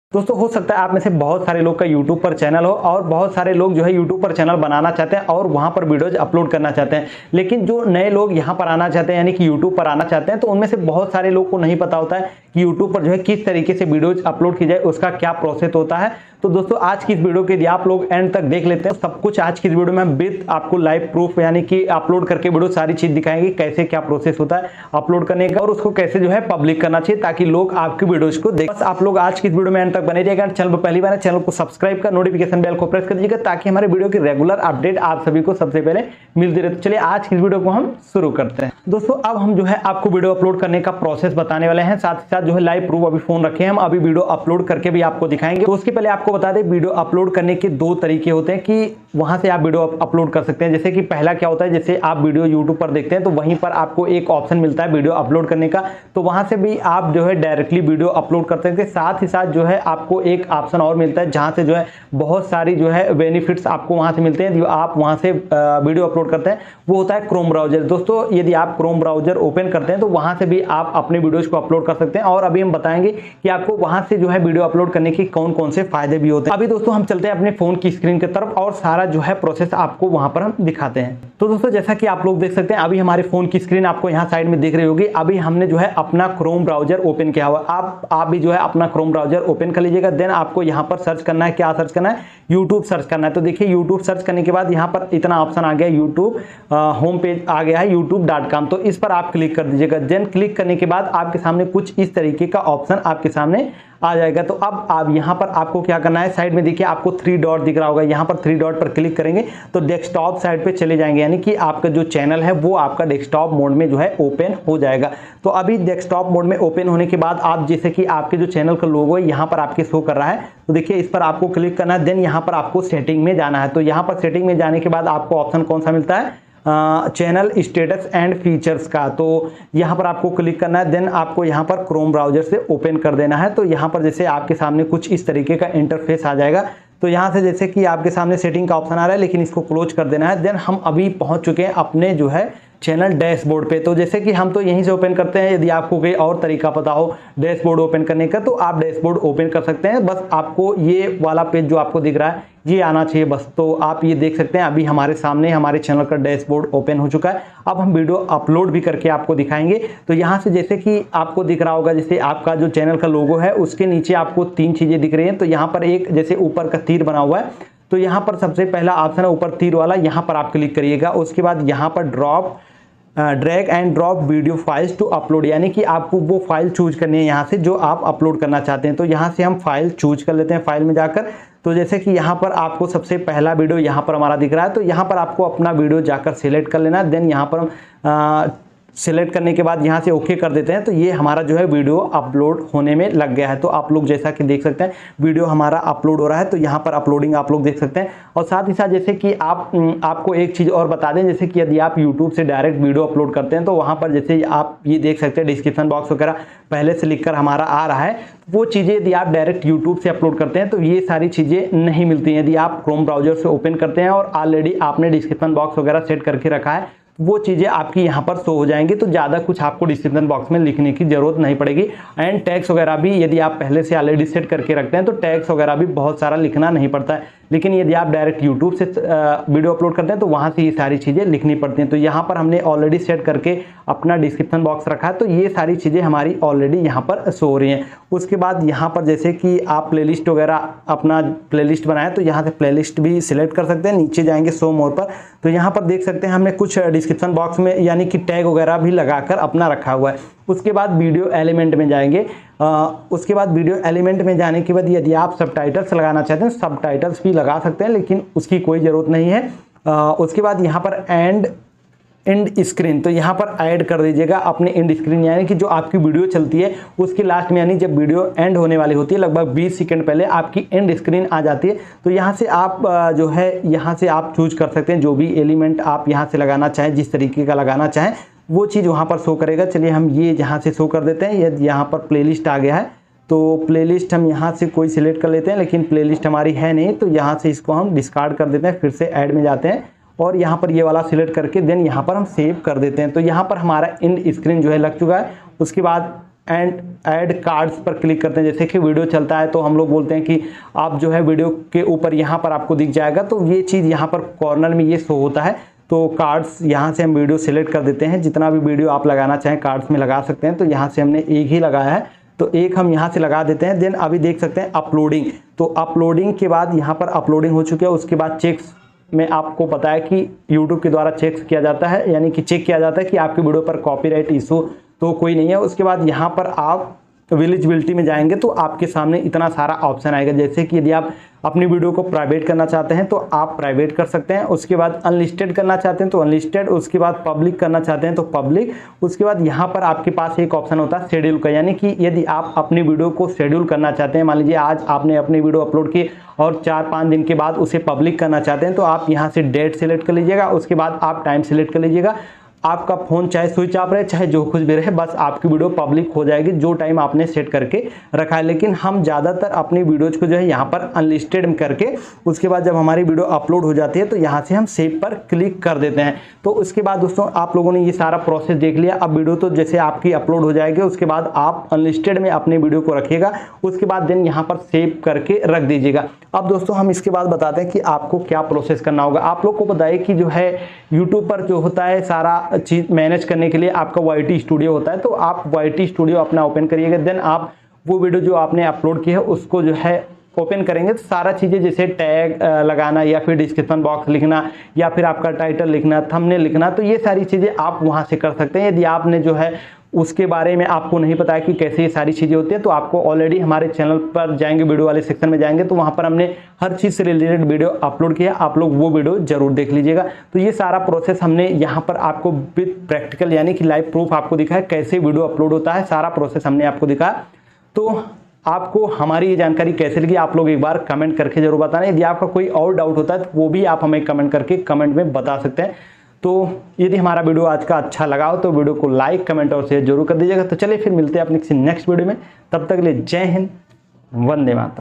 दोस्तों हो सकता है आप में से बहुत सारे लोग का YouTube पर चैनल हो और बहुत सारे लोग जो है YouTube पर चैनल बनाना चाहते हैं और वहां पर वीडियोज अपलोड करना चाहते हैं, लेकिन जो नए लोग यहां पर आना चाहते हैं यानी कि YouTube पर आना चाहते हैं तो उनमें से बहुत सारे लोग को नहीं पता होता है कि YouTube पर जो है किस तरीके से वीडियोज अपलोड की जाए, उसका क्या प्रोसेस होता है। तो दोस्तों आज की इस वीडियो के यदि आप लोग एंड तक देख लेते हैं सब कुछ आज की इस वीडियो में हम विद आपको लाइव प्रूफ यानी कि अपलोड करके वीडियो सारी चीज दिखाएंगे, कैसे क्या प्रोसेस होता है अपलोड करने का और उसको कैसे जो है पब्लिक करना चाहिए ताकि लोग आपकी वीडियोज को देख। बस आप लोग आज की इस वीडियो में एंड तक बने रहिएगा। चैनल पर पहली बार है चैनल को सब्सक्राइब कर नोटिफिकेशन बेल को प्रेस कर दीजिएगा ताकि हमारे वीडियो की रेगुलर अपडेट आप सभी को सबसे पहले मिलती रहे। तो चलिए आज की इस वीडियो को हम शुरू करते हैं। दोस्तों अब हम जो है आपको वीडियो अपलोड करने का प्रोसेस बताने वाले हैं, साथ ही साथ जो है लाइव प्रूफ अभी फोन रखे हैं हम अभी वीडियो अपलोड करके भी आपको दिखाएंगे। तो उसके पहले आपको बता दें वीडियो अपलोड करने के दो तरीके होते हैं कि वहां से आप वीडियो अपलोड कर सकते हैं। जैसे कि पहला क्या होता है, जैसे आप वीडियो यूट्यूब पर देखते हैं तो वहीं पर आपको एक ऑप्शन मिलता है वीडियो अपलोड करने का, तो वहां से भी आप जो है डायरेक्टली वीडियो अपलोड कर सकते हैं। साथ ही साथ जो है आपको एक ऑप्शन और मिलता है जहां से जो है बहुत सारी जो है बेनिफिट्स आपको वहां से मिलते हैं जो आप वहां से वीडियो अपलोड करते हैं, वो होता है क्रोम ब्राउजर। दोस्तों यदि आप क्रोम ब्राउजर ओपन करते हैं तो वहां से भी आप अपने वीडियोज को अपलोड कर सकते हैं और अभी हम बताएंगे कि आपको वहां से जो है वीडियो अपलोड करने के कौन कौन से फायदे भी होते हैं। अभी दोस्तों हम चलते हैं अपने फोन की स्क्रीन की तरफ और सारा जो है प्रोसेस आपको वहां पर हम दिखाते हैं। तो दोस्तों जैसा कि आप लोग देख सकते हैं अभी हमारे फोन की स्क्रीन आपको यहाँ साइड में दिख रही होगी। अभी हमने जो है अपना क्रोम ब्राउजर ओपन किया हुआ, आप भी जो है अपना क्रोम ब्राउजर ओपन कर लीजिएगा। देन आपको यहाँ पर सर्च करना है, क्या सर्च करना है, यूट्यूब सर्च करना है। तो देखिए यूट्यूब सर्च करने के बाद यहाँ पर इतना ऑप्शन आ गया, यूट्यूब होम पेज आ गया है youtube.com, तो इस पर आप क्लिक कर दीजिएगा। देन क्लिक करने के बाद आपके सामने कुछ इस तरीके का ऑप्शन आपके सामने आ जाएगा। तो अब आप यहाँ पर आपको क्या करना है, साइड में देखिए आपको 3 डॉट दिख रहा होगा, यहाँ पर 3 डॉट पर क्लिक करेंगे तो डेस्कटॉप साइड पे चले जाएंगे, यानी कि आपका जो चैनल है वो आपका डेस्कटॉप मोड में जो है ओपन हो जाएगा। तो अभी डेस्कटॉप मोड में ओपन होने के बाद आप जैसे कि आपके जो चैनल का लोगो है यहाँ पर आपके शो कर रहा है, तो देखिए इस पर आपको क्लिक करना है। देन यहाँ पर आपको सेटिंग में जाना है, तो यहाँ पर सेटिंग में जाने के बाद आपको ऑप्शन कौन सा मिलता है, चैनल स्टेटस एंड फीचर्स का, तो यहाँ पर आपको क्लिक करना है। देन आपको यहाँ पर क्रोम ब्राउजर से ओपन कर देना है। तो यहाँ पर जैसे आपके सामने कुछ इस तरीके का इंटरफेस आ जाएगा, तो यहाँ से जैसे कि आपके सामने सेटिंग का ऑप्शन आ रहा है लेकिन इसको क्लोज कर देना है। देन हम अभी पहुँच चुके हैं अपने जो है चैनल डैशबोर्ड पे। तो जैसे कि हम तो यहीं से ओपन करते हैं, यदि आपको कोई और तरीका पता हो डैशबोर्ड ओपन करने का तो आप डैशबोर्ड ओपन कर सकते हैं। बस आपको ये वाला पेज जो आपको दिख रहा है ये आना चाहिए बस। तो आप ये देख सकते हैं अभी हमारे सामने हमारे चैनल का डैशबोर्ड ओपन हो चुका है। अब हम वीडियो अपलोड भी करके आपको दिखाएंगे। तो यहाँ से जैसे कि आपको दिख रहा होगा, जैसे आपका जो चैनल का लोगो है उसके नीचे आपको 3 चीजें दिख रही हैं। तो यहाँ पर एक जैसे ऊपर का तीर बना हुआ है, तो यहाँ पर सबसे पहला ऑप्शन है ऊपर तीर वाला, यहाँ पर आप क्लिक करिएगा। उसके बाद यहाँ पर drag and drop video files to upload, यानी कि आपको वो फाइल चूज करनी है यहाँ से जो आप अपलोड करना चाहते हैं। तो यहाँ से हम फाइल चूज कर लेते हैं फाइल में जाकर। तो जैसे कि यहाँ पर आपको सबसे पहला वीडियो यहाँ पर हमारा दिख रहा है, तो यहाँ पर आपको अपना वीडियो जाकर सिलेक्ट कर लेना है। देन यहाँ पर हम सिलेक्ट करने के बाद यहाँ से ओके कर देते हैं। तो ये हमारा जो है वीडियो अपलोड होने में लग गया है। तो आप लोग जैसा कि देख सकते हैं वीडियो हमारा अपलोड हो रहा है, तो यहाँ पर अपलोडिंग आप लोग देख सकते हैं। और साथ ही साथ जैसे कि आपको एक चीज़ और बता दें, जैसे कि यदि आप यूट्यूब से डायरेक्ट वीडियो अपलोड करते हैं तो वहाँ पर जैसे आप ये देख सकते हैं डिस्क्रिप्शन बॉक्स वगैरह पहले से लिखकर हमारा आ रहा है, वो चीज़ें यदि आप डायरेक्ट यूट्यूब से अपलोड करते हैं तो ये सारी चीज़ें नहीं मिलती हैं। यदि आप क्रोम ब्राउजर से ओपन करते हैं और ऑलरेडी आपने डिस्क्रिप्शन बॉक्स वगैरह सेट करके रखा है, वो चीज़ें आपकी यहाँ पर शो हो जाएंगी। तो ज़्यादा कुछ आपको डिस्क्रिप्शन बॉक्स में लिखने की जरूरत नहीं पड़ेगी। एंड टैग्स वगैरह भी यदि आप पहले से ऑलरेडी सेट करके रखते हैं तो टैग्स वगैरह भी बहुत सारा लिखना नहीं पड़ता है। लेकिन यदि आप डायरेक्ट यूट्यूब से वीडियो अपलोड करते हैं तो वहाँ से ये सारी चीज़ें लिखनी पड़ती हैं। तो यहाँ पर हमने ऑलरेडी सेट करके अपना डिस्क्रिप्शन बॉक्स रखा है, तो ये सारी चीज़ें हमारी ऑलरेडी यहाँ पर शो हो रही हैं। उसके बाद यहाँ पर जैसे कि आप प्लेलिस्ट वगैरह अपना प्लेलिस्ट बनाए तो यहाँ से प्लेलिस्ट भी सिलेक्ट कर सकते हैं। नीचे जाएंगे शो मोर पर, तो यहाँ पर देख सकते हैं हमने कुछ डिस्क्रिप्शन बॉक्स में यानी कि टैग वगैरह भी लगाकर अपना रखा हुआ है। उसके बाद वीडियो एलिमेंट में जाएंगे। उसके बाद वीडियो एलिमेंट में जाने के बाद यदि आप सबटाइटल्स लगाना चाहते हैं सबटाइटल्स भी लगा सकते हैं, लेकिन उसकी कोई ज़रूरत नहीं है। उसके बाद यहाँ पर एंड स्क्रीन, तो यहाँ पर ऐड कर दीजिएगा अपने एंड स्क्रीन, यानी कि जो आपकी वीडियो चलती है उसके लास्ट में, यानी जब वीडियो एंड होने वाली होती है लगभग 20 सेकंड पहले आपकी एंड स्क्रीन आ जाती है। तो यहाँ से आप जो है यहाँ से आप चूज कर सकते हैं जो भी एलिमेंट आप यहाँ से लगाना चाहें, जिस तरीके का लगाना चाहें वो चीज़ वहाँ पर शो करेगा। चलिए हम ये यहाँ से शो कर देते हैं। यहाँ पर प्लेलिस्ट आ गया है, तो प्लेलिस्ट हम यहाँ से कोई सिलेक्ट कर लेते हैं, लेकिन प्लेलिस्ट हमारी है नहीं, तो यहाँ से इसको हम डिस्कार्ड कर देते हैं। फिर से ऐड में जाते हैं और यहाँ पर ये वाला सिलेक्ट करके देन यहाँ पर हम सेव कर देते हैं। तो यहाँ पर हमारा एंड स्क्रीन जो है लग चुका है। उसके बाद एंड ऐड कार्ड्स पर क्लिक करते हैं, जैसे कि वीडियो चलता है तो हम लोग बोलते हैं कि आप जो है वीडियो के ऊपर यहाँ पर आपको दिख जाएगा, तो ये चीज़ यहाँ पर कॉर्नर में ये शो होता है। तो कार्ड्स यहाँ से हम वीडियो सिलेक्ट कर देते हैं, जितना भी वीडियो आप लगाना चाहें कार्ड्स में लगा सकते हैं। तो यहाँ से हमने एक ही लगाया है, तो एक हम यहाँ से लगा देते हैं। देन अभी देख सकते हैं अपलोडिंग, तो अपलोडिंग के बाद यहाँ पर अपलोडिंग हो चुकी है। उसके बाद चेक्स में आपको पता है कि YouTube के द्वारा चेक किया जाता है, यानी कि चेक किया जाता है कि आपकी वीडियो पर कॉपीराइट इशू तो कोई नहीं है। उसके बाद यहाँ पर आप विजिबिलिटी में जाएंगे तो आपके सामने इतना सारा ऑप्शन आएगा, जैसे कि यदि आप अपनी वीडियो को प्राइवेट करना चाहते हैं तो आप प्राइवेट कर सकते हैं। उसके बाद अनलिस्टेड करना चाहते हैं तो अनलिस्टेड, उसके बाद पब्लिक करना चाहते हैं तो पब्लिक। उसके बाद यहाँ पर आपके पास एक ऑप्शन होता है शेड्यूल का, यानी कि यदि आप अपनी वीडियो को शेड्यूल करना चाहते हैं, मान लीजिए आज आपने अपनी वीडियो अपलोड की और 4-5 दिन के बाद उसे पब्लिक करना चाहते हैं, तो आप यहाँ से डेट सेलेक्ट कर लीजिएगा। उसके बाद आप टाइम सेलेक्ट कर लीजिएगा। आपका फ़ोन चाहे स्विच ऑफ रहे चाहे जो कुछ भी रहे, बस आपकी वीडियो पब्लिक हो जाएगी जो टाइम आपने सेट करके रखा है। लेकिन हम ज़्यादातर अपनी वीडियोज़ को जो है यहाँ पर अनलिस्टेड में करके उसके बाद जब हमारी वीडियो अपलोड हो जाती है तो यहाँ से हम सेव पर क्लिक कर देते हैं। तो उसके बाद दोस्तों आप लोगों ने ये सारा प्रोसेस देख लिया। अब वीडियो तो जैसे आपकी अपलोड हो जाएगी, उसके बाद आप अनलिस्टेड में अपनी वीडियो को रखिएगा। उसके बाद देन यहाँ पर सेव करके रख दीजिएगा। अब दोस्तों हम इसके बाद बताते हैं कि आपको क्या प्रोसेस करना होगा। आप लोग को बताइए कि जो है यूट्यूब पर जो होता है सारा चीज़ मैनेज करने के लिए आपका YT स्टूडियो होता है, तो आप YT स्टूडियो अपना ओपन करिएगा। देन आप वो वीडियो जो आपने अपलोड की है उसको जो है ओपन करेंगे, तो सारा चीज़ें जैसे टैग लगाना या फिर डिस्क्रिप्शन बॉक्स लिखना या फिर आपका टाइटल लिखना, थंबनेल लिखना, तो ये सारी चीज़ें आप वहाँ से कर सकते हैं। यदि आपने जो है उसके बारे में आपको नहीं पता है कि कैसे ये सारी चीज़ें होती है, तो आपको ऑलरेडी हमारे चैनल पर जाएंगे, वीडियो वाले सेक्शन में जाएंगे तो वहाँ पर हमने हर चीज़ से रिलेटेड वीडियो अपलोड किया, आप लोग वो वीडियो जरूर देख लीजिएगा। तो ये सारा प्रोसेस हमने यहाँ पर आपको विद प्रैक्टिकल यानी कि लाइव प्रूफ आपको दिखाया कैसे वीडियो अपलोड होता है, सारा प्रोसेस हमने आपको दिखाया। तो आपको हमारी ये जानकारी कैसे लगी आप लोग एक बार कमेंट करके जरूर बताना। यदि आपका कोई और डाउट होता है तो वो भी आप हमें कमेंट करके कमेंट में बता सकते हैं। तो यदि हमारा वीडियो आज का अच्छा लगा हो तो वीडियो को लाइक, कमेंट और शेयर जरूर कर दीजिएगा। तो चलिए फिर मिलते हैं अपने किसी नेक्स्ट वीडियो में, तब तक के लिए जय हिंद, वंदे मातरम।